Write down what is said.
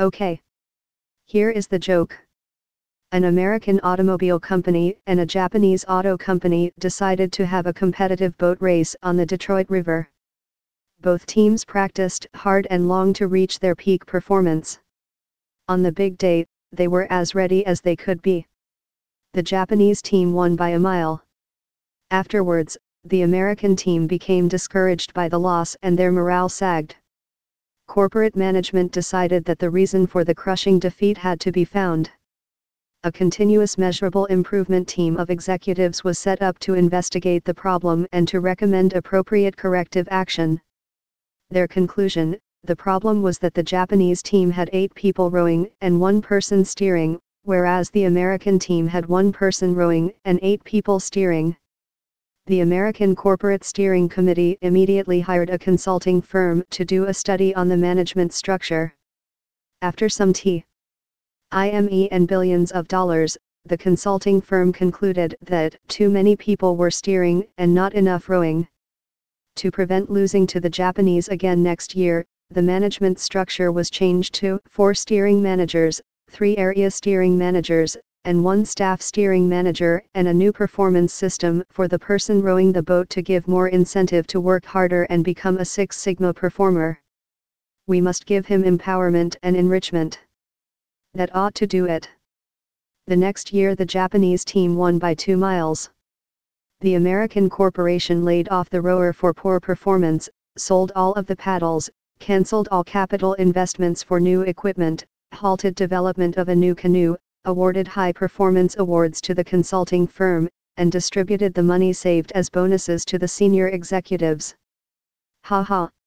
Okay. Here is the joke. An American automobile company and a Japanese auto company decided to have a competitive boat race on the Detroit River. Both teams practiced hard and long to reach their peak performance. On the big day, they were as ready as they could be. The Japanese team won by a mile. Afterwards, the American team became discouraged by the loss and their morale sagged. Corporate management decided that the reason for the crushing defeat had to be found. A continuous measurable improvement team of executives was set up to investigate the problem and to recommend appropriate corrective action. Their conclusion: the problem was that the Japanese team had 8 people rowing and 1 person steering, whereas the American team had 1 person rowing and 8 people steering. The American Corporate Steering Committee immediately hired a consulting firm to do a study on the management structure. After some time and billions of dollars, the consulting firm concluded that too many people were steering and not enough rowing. To prevent losing to the Japanese again next year, the management structure was changed to 4 steering managers, 3 area steering managers, and 1 staff steering manager, and a new performance system for the person rowing the boat to give more incentive to work harder and become a Six Sigma performer. We must give him empowerment and enrichment. That ought to do it. The next year the Japanese team won by 2 miles. The American corporation laid off the rower for poor performance, sold all of the paddles, cancelled all capital investments for new equipment, halted development of a new canoe, awarded high-performance awards to the consulting firm, and distributed the money saved as bonuses to the senior executives. Ha ha.